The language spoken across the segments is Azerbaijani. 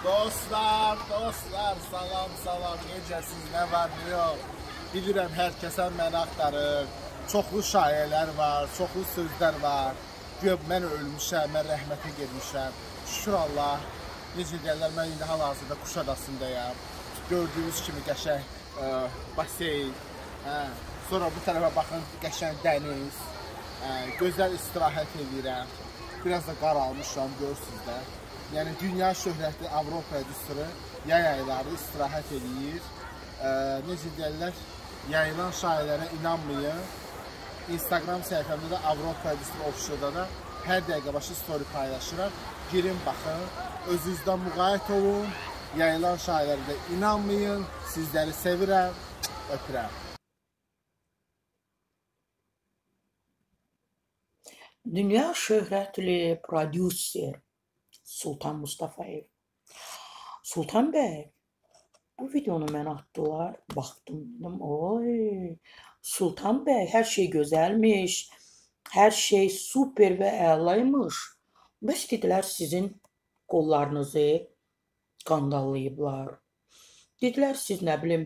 Dostlar, salam, necəsiniz, nə var, nə yox? Bilirəm, hər kəsə məni axtarır. Çoxlu şayələr var, çoxlu sözlər var. Güya mən ölmüşəm, mən rəhmətə getmişəm. Şükür Allah, necə deyirlər, mən indi hal-hazırda Kuşadasındayam. Gördüyünüz kimi qəşəng baseyn. Sonra bu tərəfə baxın, qəşəng dəniz. Gözəl istirahət edirəm. Biraz da qaralmışam, görürsünüz də. Yəni, dünya şöhrətli Avropa prodüseri yay ayları istirahət edir. Necə deyirlər, yayılan şairlərə inanmayın. Instagram səhifəmdə də Avropa prodüseri ofişdə də hər dəqiqə başı story paylaşıram. Girin, baxın, özünüzdən müqayət olun. Yayılan şairlərə də inanmayın. Sizləri sevirəm, öpürəm. Dünya şöhrətli prodüser Sultan Mustafayev. Sultan bəy, bu videonu mən atdılar, baxdım, dedim, oy, Sultan bəy, hər şey gözəlmiş, hər şey super və əlaymış. Bəs dedilər, sizin qollarınızı qandallayıblar. Dedilər, siz nə bilim,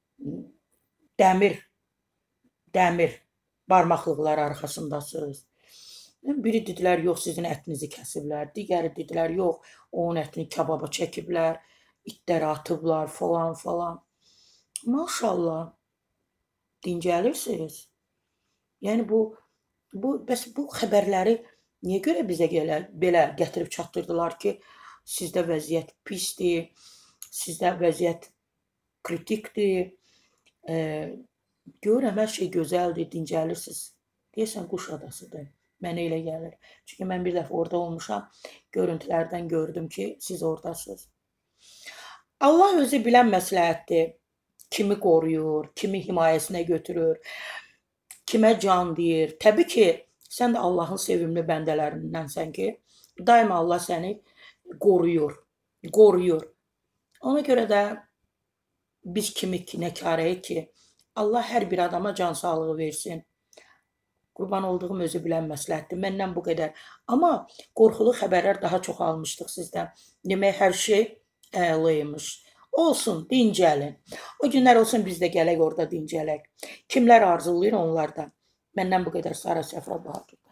dəmir barmaqlıqlar arxasındasınız. Biri dedilər, yox, sizin ətinizi kəsiblər. Digəri dedilər, yox, onun ətini kababa çəkiblər, itləri atıblar, falan. Maşallah, dincəlirsiniz. Yəni, bəs bu xəbərləri niyə görə bizə belə gətirib çatdırdılar ki, sizdə vəziyyət pisdir, sizdə vəziyyət kritikdir, görürəm, hər şey gözəldir, dincəlirsiniz. Deyəsən, Quşadasıdır. Mənə elə gəlir. Çünki mən bir dəfə orada olmuşam, görüntülərdən gördüm ki, siz oradasınız. Allah özü bilən məsləhətdir. Kimi qoruyur, kimi himayəsinə götürür, kimə can deyir. Təbii ki, sən də Allahın sevimli bəndələrindənsən ki, daima Allah səni qoruyur. Ona görə də biz kimi nəkarəyik ki, Allah hər bir adama can sağlığı versin. Qurban olduğum özü bilən məsləhətdir. Məndən bu qədər. Amma qorxulu xəbərlər daha çox almışdıq sizdən. Demək, hər şey əliymiş. Olsun, dincəlin. O günlər olsun, biz də gələk orada dincələk. Kimlər arzulayır onlar da. Məndən bu qədər. Sara Səfra Bahadır.